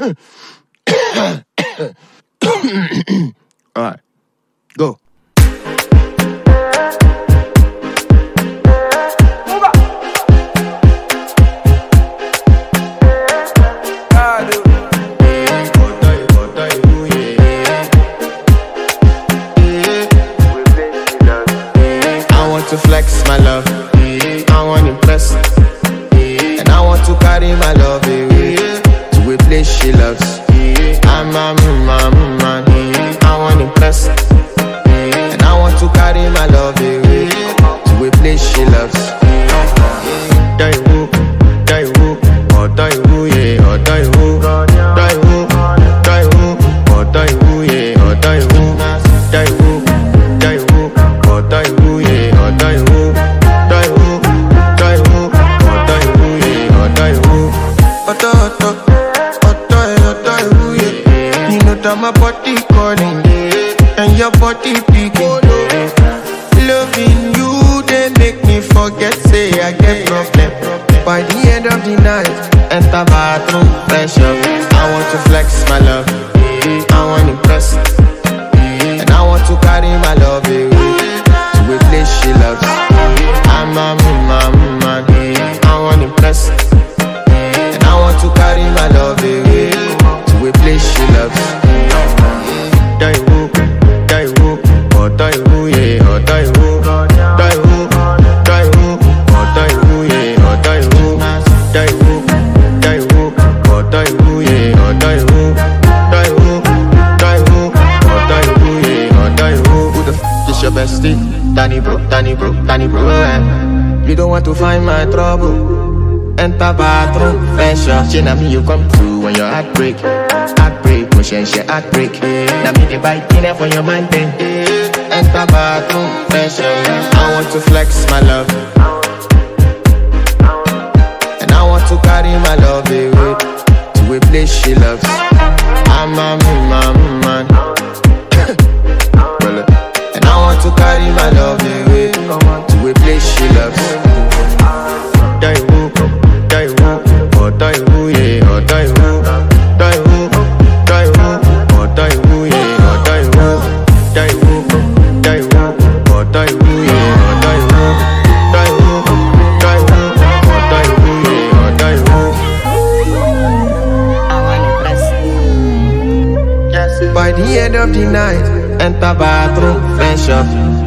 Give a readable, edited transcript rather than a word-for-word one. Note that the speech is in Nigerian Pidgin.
Alright, go. To flex my love, I want to impress, and I want to carry my love away to a place she loves. I'm a man, I want to impress, and I want to carry my love away to a place she loves. Die woo, oh die woo, yeah, oh die woo, die woo, die woo, oh die woo, yeah, oh die woo, die woo, oh die woo, yeah. My body calling, and your body picking. Loving you, they make me forget, say I get problem. By the end of the night, enter bathroom, fresh up. I want to flex my love, I want to impress, and I want to carry my love away to a place she loves. I'm a man, I want to impress, and I want to carry my love away to a place she loves. Die woo, oh die woo, yeah, oh die woo, die woo, oh die woo, yeah, oh die woo, oh die woo, yeah, oh die woo, oh die woo, yeah, oh die woo. Who the f is your bestie? Danny bro, eh? You don't want to find my trouble. Enter bathroom, fresh up. She na me you come through when your heart break. Motion she heartbreak. Now me the bite in for your mind then. Enter bathroom, fresh up. I want to flex my love, and I want to carry my love away to a place she loves. I'm a man, and I want to carry my love away to a place she loves. Die woo, oh die woo, yeah, oh die woo, die woo, oh die woo, yeah, oh die woo, die woo, oh die woo, yeah, oh die woo, die woo, oh die woo, yeah, oh die woo. I want to press. By the end of the night, enter bathroom, fresh up.